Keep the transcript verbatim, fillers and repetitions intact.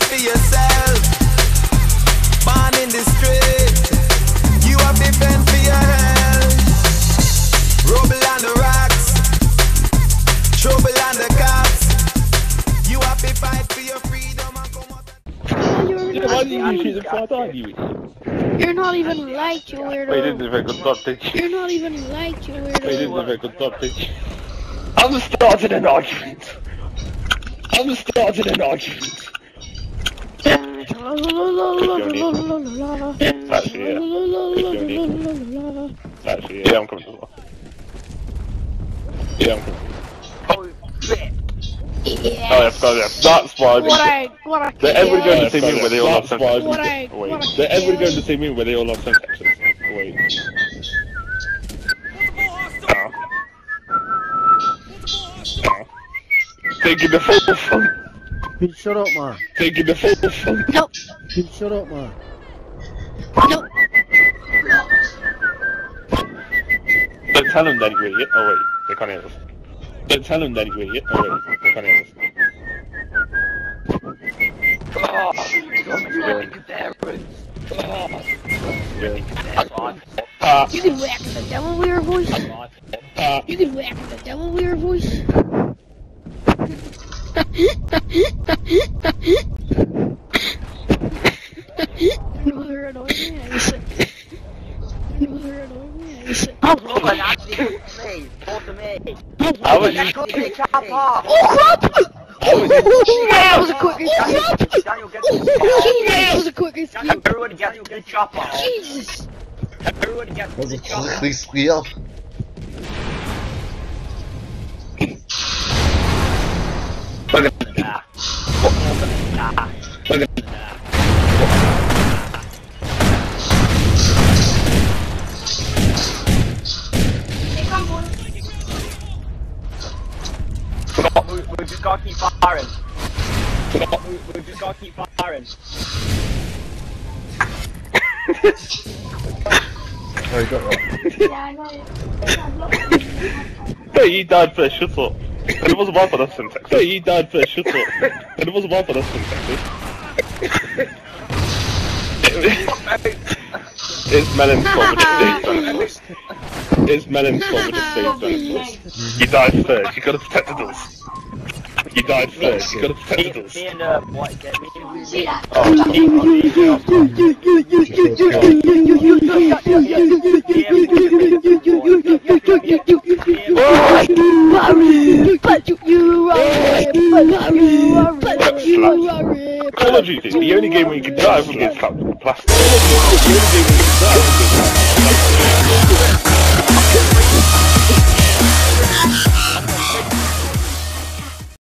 for yourself. Born in the street, you have to fend for your health. Rubble on the rocks, trouble on the cops. You have to fight for your freedom and come out. Yeah, why did you shoot the front on you? You're not even light, you weirdo. Wait, didn't have a good start, did you? You're not even light, you weirdo. Wait, didn't have a good start, did you? I'm starting an argument. I'm starting an argument. Actually, yeah. Actually, yeah, I'm coming as well. Yeah, I'm coming. Oh, shit. Yes. Oh, yeah, oh, yeah. That's why. What I, what I, They're ever going to see me yeah. where they all have That's same why- sexes. What I- Wait, what I- they're ever going to see me where they all have same sexes. Wait. Oh. Oh. Taking the full fun. Pete, shut up, man. Taking the full fun. Nope. Pete, shut up, man. Nope. Don't tell them that you're idiot. Oh wait, they can't hear us. Don't tell them that you're idiot. Oh wait, they can't hear us. Oh, fucking parents. Ah, You can whack the devil weird voice. ah. You can whack the devil weird voice. No, they're annoying me. I said. No, they're annoying me. I said. Oh, Robert, actually, talk to me. Talk to me. I was Let's go to the chop off. Oh crap! I was That was a quick escape. Daniel, get the That was a quick escape. Everyone get to the chop off. Jesus. Everyone get to the chop off. Please squeal. Nah. Nah. We, we just gotta keep firing. We, we just gotta keep firing. Oh, you got that. Hey, you died first, shut up. And it wasn't one for us in Texas. Hey, you died first, shut up. And it wasn't one for us in Texas. It's Melon's fault with the stage. It's Melon's fault with the stage. You died first, you could have protected us. You died first, you could have protected us. Me and uh, what get me? Call of Duty, the only game where you can die from getting slapped with plastic. The only game